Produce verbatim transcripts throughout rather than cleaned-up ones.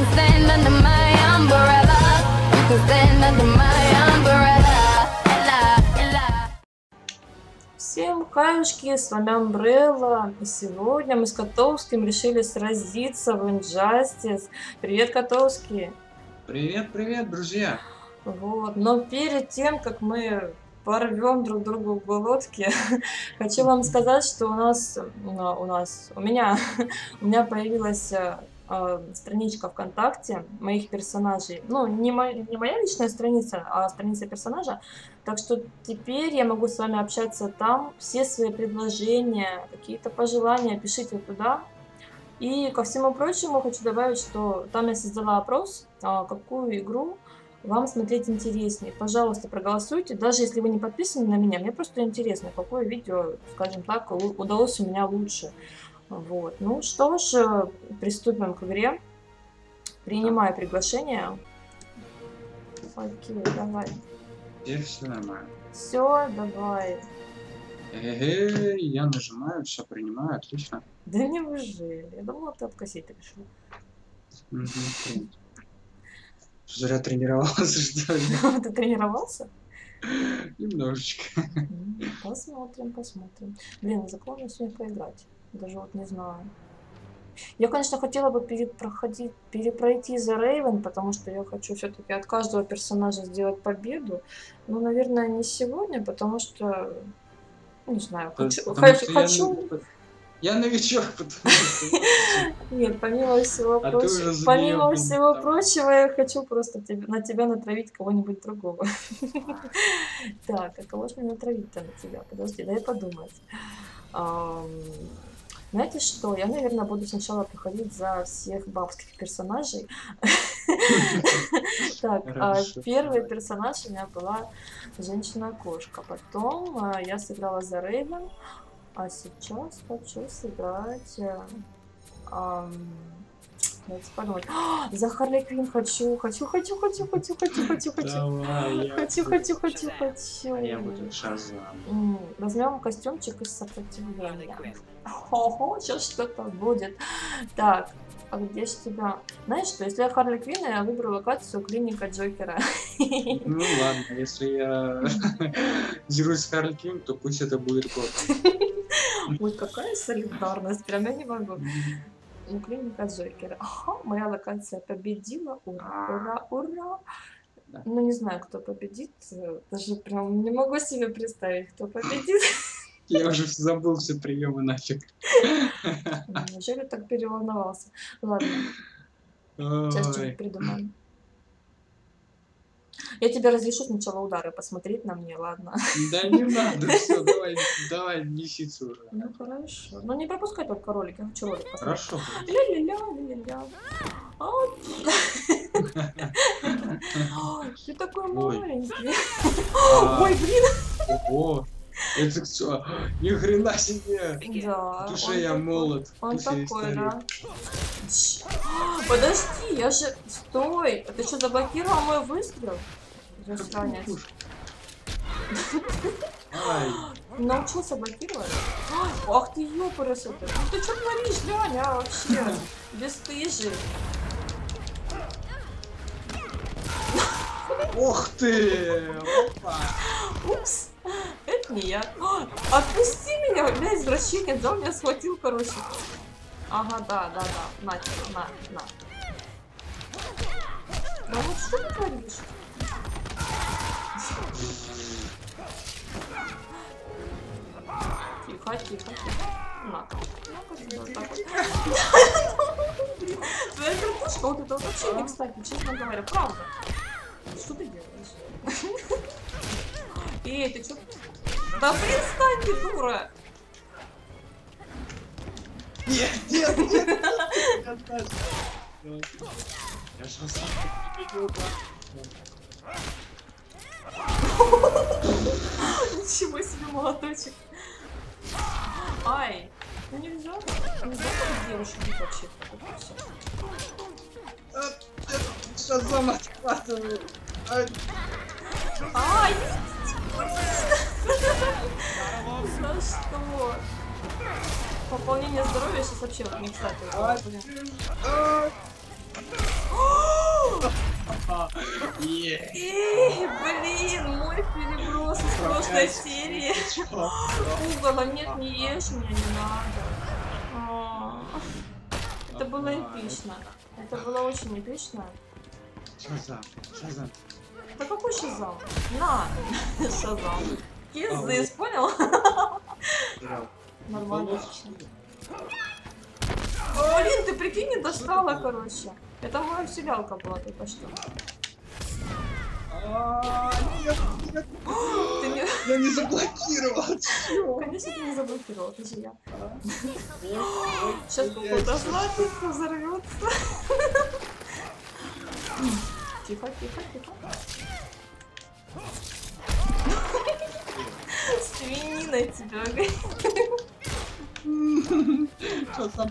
stand under my umbrella. You can stand under my umbrella. Ella, Ella. Всем хаюшки, с вами Umbrella, и сегодня мы с Котовским решили сразиться в Injustice. Привет, Котовский! Привет, привет, друзья! Вот, но перед тем, как мы порвем друг другу в глотке, хочу вам сказать, что у нас, у нас, у меня, у меня появилась э, страничка ВКонтакте моих персонажей. Ну, не, мо, не моя личная страница, а страница персонажа. Так что теперь я могу с вами общаться там. Все свои предложения, какие-то пожелания пишите туда. И ко всему прочему хочу добавить, что там я создала опрос, какую игру вам смотреть интереснее. Пожалуйста, проголосуйте. Даже если вы не подписаны на меня, мне просто интересно, какое видео, скажем так, удалось у меня лучше. Вот. Ну что ж, приступим к игре. Принимаю приглашение. Окей, давай. Теперь все нормально. Все, давай. Эге, я нажимаю, все принимаю, отлично. Да неужели? Я думала, ты откосить решил. Угу, зря тренировался, что ли? Ты тренировался? Немножечко. Посмотрим, посмотрим. Блин, заклонно сегодня поиграть. Даже вот не знаю. Я, конечно, хотела бы перепроходить, перепройти за Рейвен, потому что я хочу все-таки от каждого персонажа сделать победу. Но, наверное, не сегодня, потому что... Не знаю, хочу... хочу, хочу... Я, я новичок, потому что... Нет, помимо всего, а прочего, помимо всего там... прочего, я хочу просто тебе, на тебя натравить кого-нибудь другого. Так, а кого же мне натравить-то на тебя? Подожди, дай подумать. Знаете что? Я, наверное, буду сначала проходить за всех бабских персонажей. Так, первый персонаж у меня была женщина-кошка. Потом я сыграла за Рейвен. А сейчас хочу сыграть... Давайте подумать. За Харли Квинн хочу, хочу, хочу, хочу, хочу, хочу, хочу, хочу. Хочу, хочу, хочу, хочу. Я буду Шазам. Возьмем костюмчик из сопротивления. Ого, сейчас что-то будет. Так, а где же тебя? Знаешь что, если я Харли Квинн, я выберу локацию клиника Джокера. Ну ладно, если я дерусь с Харли Квинн, то пусть это будет Готэм. Ой, какая солидарность, прям я не могу. Ну, клиника Джокера. Ага, моя локация победила. Ура, ура, ура. Да. Ну, не знаю, кто победит. Даже прям не могу себе представить, кто победит. Я уже забыл все приемы нафиг. Неужели так переволновался? Ладно. Сейчас что-нибудь придумаем. Я тебе разрешу сначала удары посмотреть на мне, ладно? Да не надо, все, давай, давай, неситься уже. Ну хорошо. Но не пропускай только ролик, я хочу ролик посмотреть. Хорошо. Ля-ля-ля, ля-ля-ля. Ты такой маленький. Ой, блин. Ого. Это все, ни хрена себе. Да. В душе я молод. Он такой, да. Подожди, я же... Стой! А ты что, заблокировал мой выстрел? Засранец. Научился блокировать? Ах ты ёпарас это. Ну ты что творишь, Ляня, вообще? Бесстыжий. Ох ты! Опа! Упс! Это не я. Отпусти меня, бля, извращенец, да, он меня схватил, короче. Ага, да, да, да. На тебе, на, на. Да вот что ты творишь? Тихо, тихо, тихо. На. Ну-ка, вот так вот. Твоя картошка, вот это вообще не кстати, честно говоря, правда. Что ты делаешь? Эй, ты чё? Да перестань, ты дура! Нет, нет, нет! Я же сам победил, да? Ничего себе, молоточек! Ай! Ну нельзя? Нельзя так девушек бить вообще. Сейчас сам отхватываю. Ай! За что? Пополнение здоровья сейчас вообще вот не кстати. Е. Эй, блин, мой переброс из прошлой серии. Угола, нет, не ешь меня, не надо. А, Это было эпично. Это было очень эпично. Шазам, Шазам. Да какой Шазам? На! Шазам. Кизыс, понял? Нормально. Отлично. Блин, ты прикинь, не достала, короче. Это моя вселялка была только что. А, нет, нет. Ты не... Я не заблокировал. Чё? Конечно, ты не заблокировал, ты же я. Ой, Сейчас блядь. какой-то златится, взорвется. Тихо, тихо, тихо. Свинина тебя, Что сам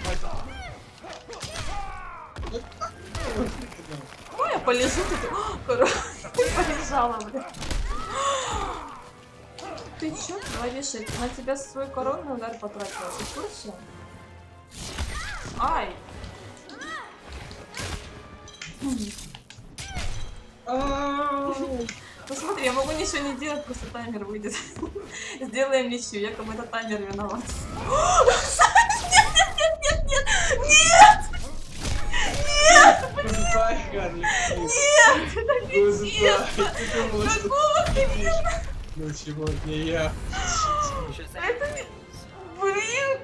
ну, я полежу, ты... Короче, ты полежала, блин. Ты чё творишь? Я на тебя свой коронный удар потратила, ты в курсе? Ай! Ну смотри, я могу ничего не делать, просто таймер выйдет. Сделаем ничью, я кому это таймер виноват. Нет, нет, нет, нет, нет! Нет! Нет, это нечестно! Какого хрена? Ну сегодня я. Это не... Блин!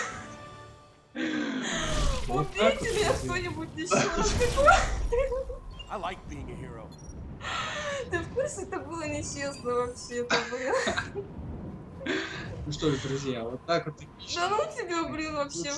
Убейте меня кто-нибудь еще раз. I like being a hero. Ты в курсе, это было нечестно вообще-то, блин? Ну что ж, друзья, вот так вот и пишем. Да ну тебе, блин, вообще.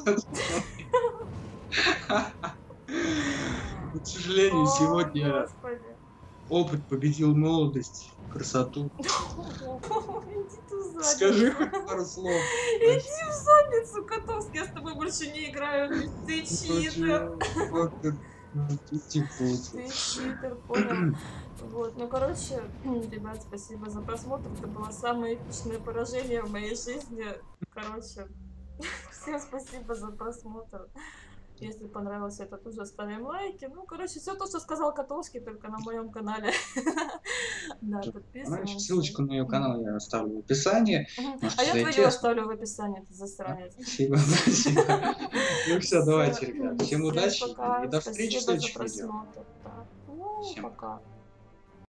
К сожалению, сегодня Господи. опыт победил молодость, красоту. Иди ты в задницу. Скажи хоть пару слов. Иди в задницу, Котовский, я с тобой больше не играю. Ты читер. Вот ты, ты типун. Ты читер, понял? Вот, ну короче, ребят, спасибо за просмотр. Это было самое эпичное поражение в моей жизни. Короче, всем спасибо за просмотр. Если понравилось это, тоже ставим лайки. Ну, короче, все то, что сказал Котовский, только на моем канале. Да, подписываемся. Ссылочку на ее канал я оставлю в описании. А я твою оставлю в описании, ты засранец. Спасибо, спасибо. Ну все, давайте, ребят. Всем удачи Пока. и до встречи в Спасибо за следующем видео. просмотр. Да. Ну, Всем пока.